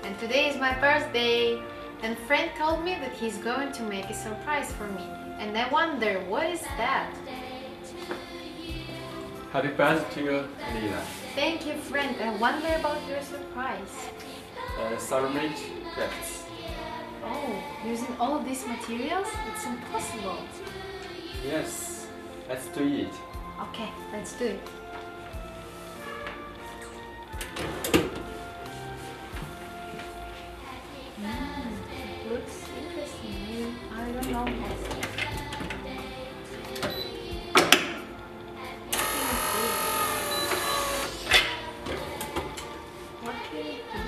and today is my birthday. And friend told me that he's going to make a surprise for me. And I wonder, what is that? Happy birthday to you, Helena. Thank you, friend. I wonder about your surprise. Ceramic gifts. Oh, using all of these materials? It's impossible. Yes, let's do it. Okay, let's do it. It looks interesting. I don't know. What could it be?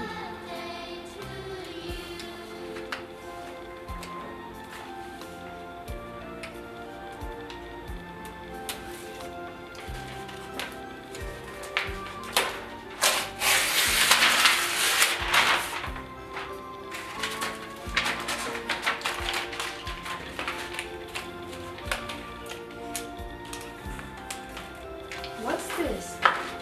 What's this?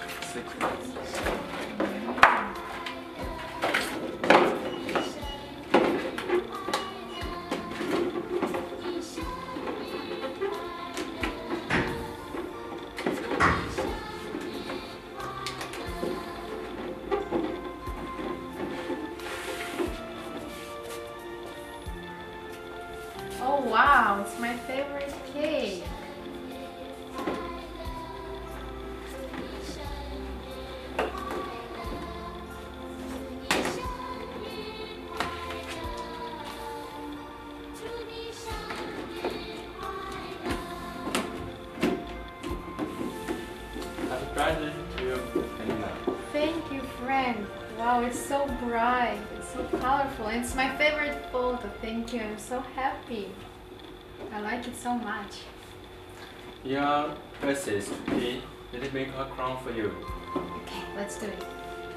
Oh wow, it's my favorite cake. Happy birthday to you, Helena. Thank you, friend. Wow, it's so bright, it's so colorful, and it's my favorite photo. Thank you, I'm so happy. I like it so much. Your birthday is today. Let me make a crown for you. Okay, let's do it.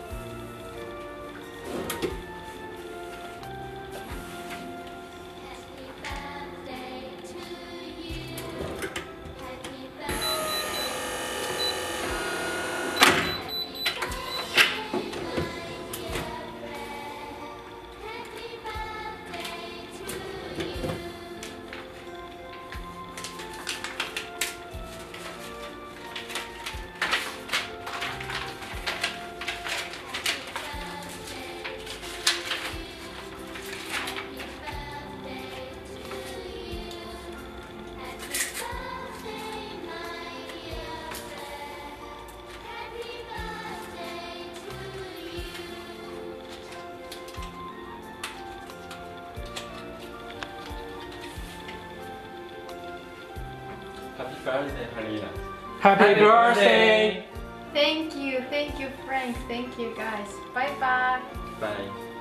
Happy birthday, Helena. Happy birthday! Thank you, Frank. Thank you, guys. Bye bye. Bye.